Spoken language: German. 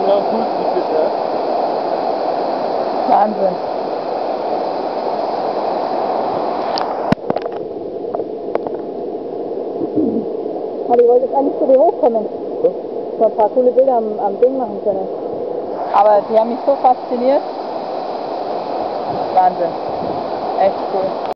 am coolsten finde, ja. Wahnsinn. Aber ich wollte jetzt eigentlich zu dir hochkommen. So? So ein paar coole Bilder am Ding machen können. Aber die haben mich so fasziniert. Wahnsinn. Echt cool.